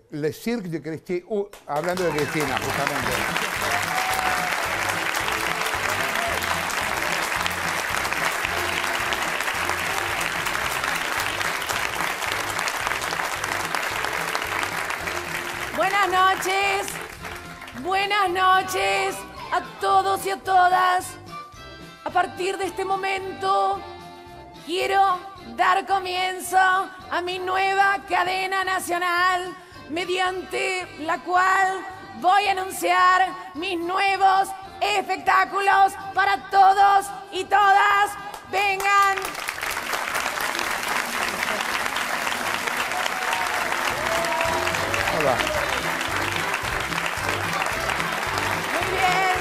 Le Cirque de Cristina. Hablando de Cristina, justamente. Buenas noches a todos y a todas. A partir de este momento quiero dar comienzo a mi nueva cadena nacional, mediante la cual voy a anunciar mis nuevos espectáculos para todos y todas. Vengan. Hola. Muy bien.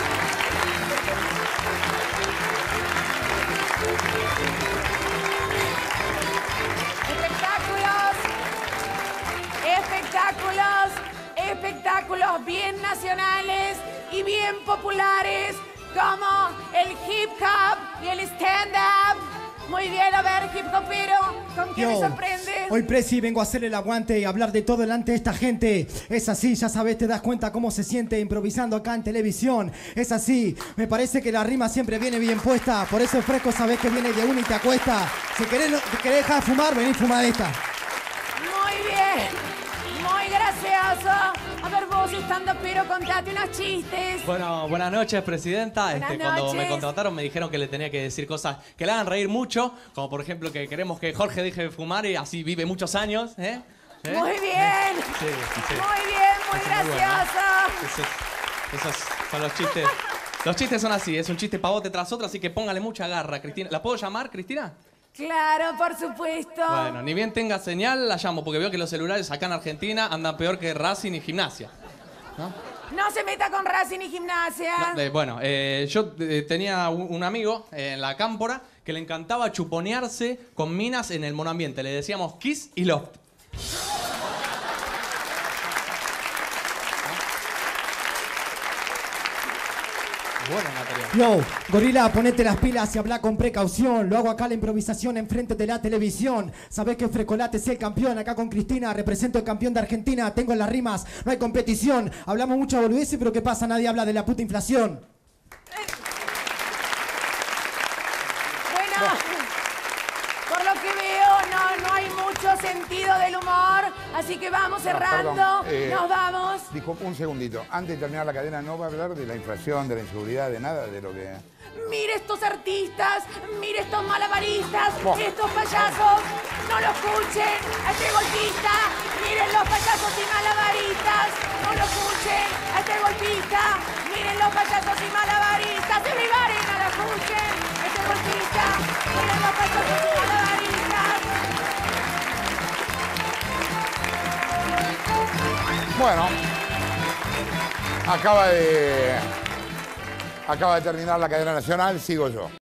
Espectáculos bien nacionales y bien populares, como el hip hop y el stand-up. Muy bien, a ver, hip hopero, ¿con qué me sorprende? Hoy, Presi, vengo a hacer el aguante y hablar de todo delante de esta gente. Es así, ya sabes, te das cuenta cómo se siente improvisando acá en televisión. Es así, me parece que la rima siempre viene bien puesta. Por eso el fresco sabes que viene de una y te acuesta. Si querés dejar de fumar, vení, fumá de esta. Muy bien, muy gracioso. A ver vos, stand-upero, contate unos chistes. Bueno, buenas noches, presidenta. Buenas Cuando noches. me contrataron me dijeron que le tenía que decir cosas que le hagan reír mucho, como por ejemplo que queremos que Jorge deje de fumar y así vive muchos años. ¿Eh? Muy bien. Sí, sí. Muy bien, muy Eso es muy bueno, gracioso. Esos son los chistes. Los chistes son así, es un chiste pavote tras otro, así que póngale mucha garra, Cristina. ¿La puedo llamar, Cristina? Claro, por supuesto. Bueno, ni bien tenga señal, la llamo, porque veo que los celulares acá en Argentina andan peor que Racing y Gimnasia. No se meta con Racing y Gimnasia. Bueno, yo tenía un amigo en la Cámpora que le encantaba chuponearse con minas en el monoambiente. Le decíamos Kiss y Loft. Bueno, material. Yo, gorila, ponete las pilas y habla con precaución. Lo hago acá la improvisación enfrente de la televisión. Sabés que Frecolate es el campeón. Acá con Cristina represento el campeón de Argentina. Tengo las rimas, no hay competición. Hablamos mucha boludeces, pero ¿qué pasa? Nadie habla de la puta inflación. Bueno, por lo que veo, no hay mucho sentido del humor, así que vamos cerrando. Perdón, nos vamos. Dijo, un segundito. Antes de terminar la cadena, ¿no va a hablar de la inflación, de la inseguridad, de nada, de lo que...? Mire estos artistas, mire estos malabaristas, Buah. estos payasos. No lo escuchen a este golpista. Miren los payasos y malabaristas. No lo escuchen a este golpista. Miren los payasos y malabaristas. ¡Se privaren! No lo escuchen a este golpista. Miren los payasos y malabaristas. Bueno, acaba de terminar la cadena nacional, sigo yo.